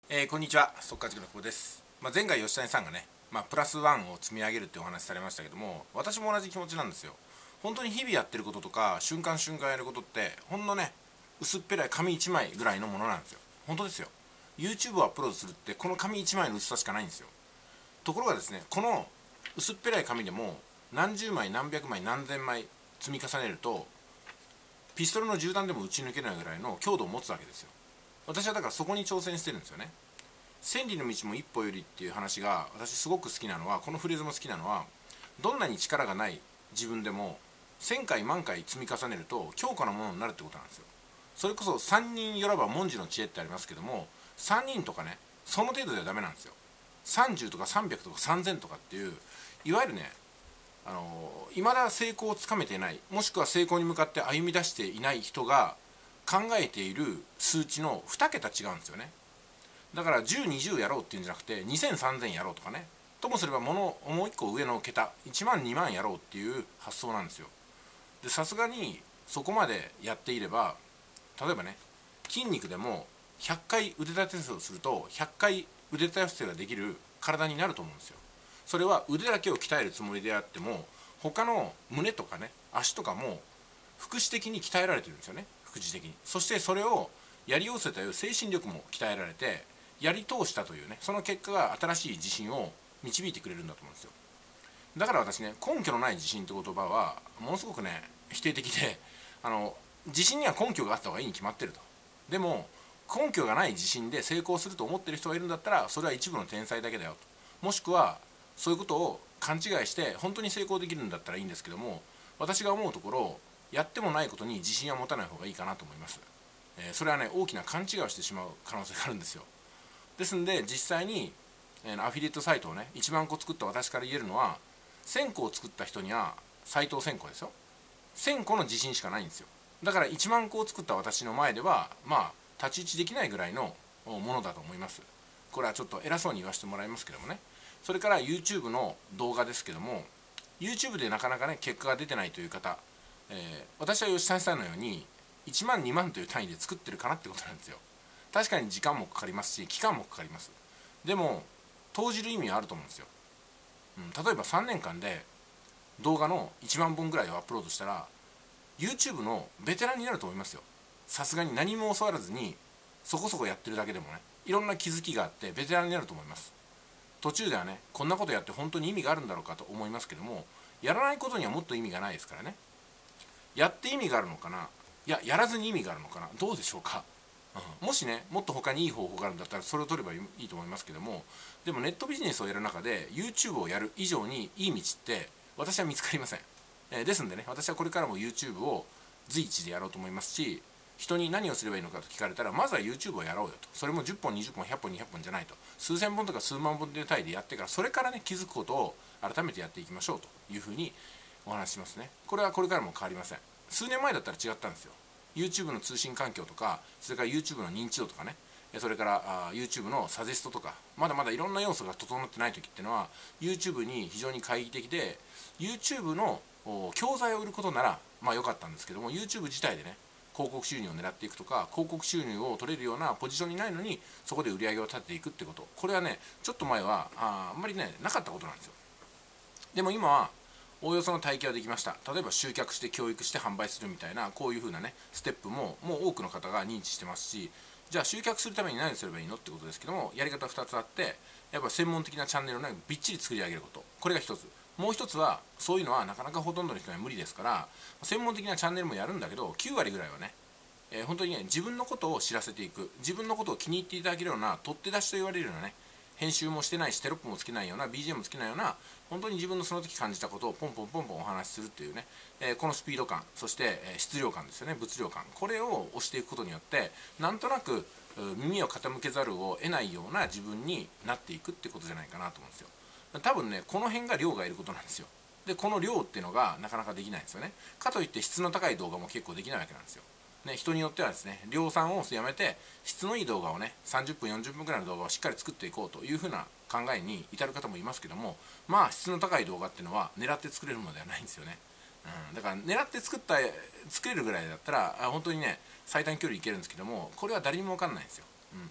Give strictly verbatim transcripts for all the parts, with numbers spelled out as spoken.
えーこんにちは、速稼塾の久保です。まあ、前回吉谷さんがね、まあ、プラスワンを積み上げるってお話されましたけども、私も同じ気持ちなんですよ。本当に日々やってることとか瞬間瞬間やることってほんのね、薄っぺらい紙いちまいぐらいのものなんですよ。本当ですよ。 YouTube をアップロードするってこの紙いちまいの薄さしかないんですよ。ところがですね、この薄っぺらい紙でも何十枚何百枚何千枚積み重ねるとピストルの銃弾でも撃ち抜けないぐらいの強度を持つわけですよ。私はだからそこに挑戦してるんですよね。千里の道も一歩よりっていう話が私すごく好きなのは、このフレーズも好きなのは、どんなに力がない自分でも千回万回積み重ねると強固なものになるってことなんですよ。それこそ三人よらば文字の知恵ってありますけども、さんにんとかね、その程度ではダメなんですよ。さんじゅうとかさんびゃくとかさんぜんとかっていう、いわゆるね、あの未だ成功をつかめていない、もしくは成功に向かって歩み出していない人が考えている数値のに桁違うんですよね。だからじゅう、にじゅうやろうっていうんじゃなくてにせん、さんぜんやろうとかね、ともすればものもういっこ上の桁いちまん、にまんやろうっていう発想なんですよ。でさすがにそこまでやっていれば、例えばね、筋肉でもひゃっかい腕立て伏せをするとひゃっかい腕立て伏せができる体になると思うんですよ。それは腕だけを鍛えるつもりであっても、他の胸とかね、足とかも副次的に鍛えられてるんですよね。副次的に。そしてそれをやり寄せたいう精神力も鍛えられて、やり通したというね、その結果が新しい自信を導いてくれるんだと思うんですよ。だから私ね、根拠のない自信って言葉はものすごくね、否定的で、あの自信には根拠があった方がいいに決まってると。でも根拠がない自信で成功すると思ってる人がいるんだったら、それは一部の天才だけだよと。もしくはそういうことを勘違いして本当に成功できるんだったらいいんですけども、私が思うところ、やってもないことに自信は持たない方がいいかなと思います。えーそれはね、大きな勘違いをしてしまう可能性があるんですよ。ですんで実際に、えーアフィリエイトサイトをねいちまんこ作った私から言えるのは、せんこを作った人にはサイトせんこですよ。せんこの自信しかないんですよ。だからいちまんこを作った私の前ではまあ太刀打ちできないぐらいのものだと思います。これはちょっと偉そうに言わせてもらいますけどもね。それから YouTube の動画ですけども、 YouTube でなかなかね結果が出てないという方、えー私は吉谷さんのようにいちまんにまんという単位で作ってるかなってことなんですよ。確かに時間もかかりますし期間もかかります。でも投じる意味はあると思うんですよ。うん、例えばさんねんかんで動画のいちまんぼんぐらいをアップロードしたら YouTube のベテランになると思いますよ。さすがに何も教わらずにそこそこやってるだけでもね、いろんな気づきがあってベテランになると思います。途中ではね、こんなことやって本当に意味があるんだろうかと思いますけども、やらないことにはもっと意味がないですからね。やって意味があるのかな、いややらずに意味があるのかな、どうでしょうか。うん、もしねもっと他にいい方法があるんだったらそれを取ればいいと思いますけども、でもネットビジネスをやる中で YouTube をやる以上にいい道って私は見つかりません。えーですんでね、私はこれからも YouTube を随一でやろうと思いますし、人に何をすればいいのかと聞かれたら、まずは YouTube をやろうよと。それもじゅっぽんにじゅっぽんひゃっぽんにひゃっぽんじゃないと、数千本とか数万本という単位でやってから、それからね気づくことを改めてやっていきましょうというふうにお話ししますね。これはこれからも変わりません。数年前だったら違ったんですよ。 YouTube の通信環境とか、それから YouTube の認知度とかね、それからあ YouTube のサジェストとか、まだまだいろんな要素が整ってない時っていうのは YouTube に非常に懐疑的で、 YouTube の教材を売ることならまあ良かったんですけども、 YouTube 自体でね広告収入を狙っていくとか、広告収入を取れるようなポジションにないのにそこで売り上げを立てていくってこと、これはねちょっと前はああんまりねなかったことなんですよ。でも今はおおよその体系はできました。例えば集客して教育して販売するみたいな、こういう風なねステップももう多くの方が認知してますし、じゃあ集客するために何すればいいのってことですけども、やり方ふたつあって、やっぱ専門的なチャンネルをねびっちり作り上げること、これがひとつ。もう一つは、そういうのはなかなかほとんどの人には無理ですから、専門的なチャンネルもやるんだけどきゅうわりぐらいはね、えー本当にね自分のことを知らせていく、自分のことを気に入っていただけるような取って出しと言われるようなね、編集もしてないしテロップもつけないような ビージーエム もつけないような、本当に自分のその時感じたことをポンポンポンポンお話しするっていうね、えーこのスピード感、そして、えー質量感ですよね、物量感、これを押していくことによってなんとなくう耳を傾けざるを得ないような自分になっていくってことじゃないかなと思うんですよ。多分ねこの辺が量がいることなんですよ。でこの量っていうのがなかなかできないんですよね。かといって質の高い動画も結構できないわけなんですよ。ね、人によってはですね、量産をやめて質のいい動画をねさんじゅっぷんよんじゅっぷんぐらいの動画をしっかり作っていこうというふうな考えに至る方もいますけども、まあ質の高い動画っていうのは狙って作れるものではないんですよね。うん、だから狙って作った作れるぐらいだったらあ本当にね最短距離いけるんですけども、これは誰にも分かんないんですよ。うん、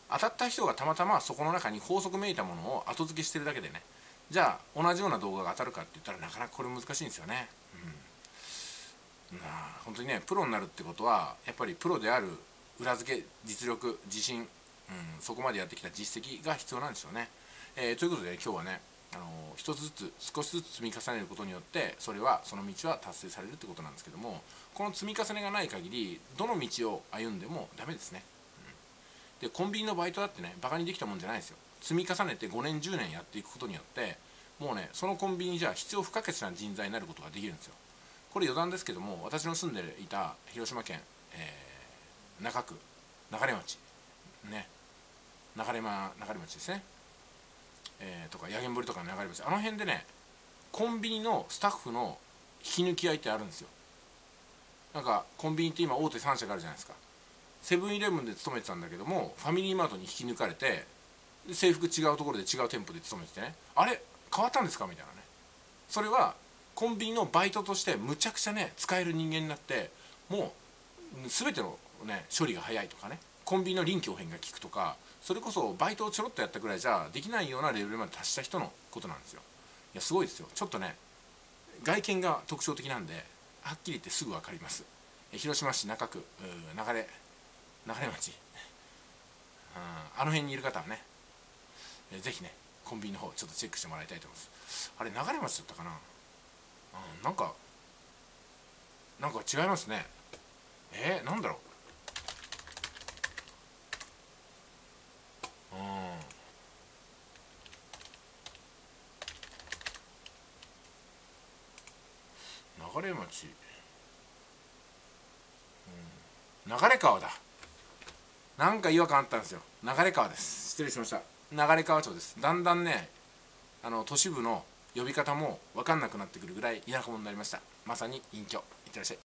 当たった人がたまたまそこの中に法則めいたものを後付けしてるだけでね、じゃあ同じような動画が当たるかって言ったらなかなかこれ難しいんですよね。うん、まあ本当にね、プロになるってことはやっぱりプロである裏付け、実力、自信、うん、そこまでやってきた実績が必要なんでしょうね。えー、ということで、ね、今日はね、あのー、一つずつ少しずつ積み重ねることによってそれはその道は達成されるってことなんですけども、この積み重ねがない限りどの道を歩んでもダメですね。うん、でコンビニのバイトだってね、バカにできたもんじゃないですよ。積み重ねてごねんじゅうねんやっていくことによってもうね、そのコンビニじゃ必要不可欠な人材になることができるんですよ。これ余談ですけども、私の住んでいた広島県、えー、中区流町ね、流山流れ町ですね、えー、とか八軒堀とかの流れ町、あの辺でね、コンビニのスタッフの引き抜き合いってあるんですよ。なんかコンビニって今大手さん社があるじゃないですか。セブンイレブンで勤めてたんだけども、ファミリーマートに引き抜かれて、制服違うところで違う店舗で勤めててね、あれ変わったんですかみたいなね。それはコンビニのバイトとしてむちゃくちゃね使える人間になって、もう全てのね処理が早いとかね、コンビニの臨機応変が効くとか、それこそバイトをちょろっとやったぐらいじゃできないようなレベルまで達した人のことなんですよ。いやすごいですよ。ちょっとね外見が特徴的なんで、はっきり言ってすぐ分かります。広島市中区流れ流れ町、あの辺にいる方はね、ぜひねコンビニの方ちょっとチェックしてもらいたいと思います。あれ流れ町だったかな、うん、なんかなんか違いますね。えー、なんだろう、うん、流れ町、うん、流れ川だ。なんか違和感あったんですよ。流れ川です。失礼しました。流れ川町です。だんだんね、あの都市部の呼び方も分かんなくなってくるぐらい田舎者になりました。まさに隠居。いってらっしゃい。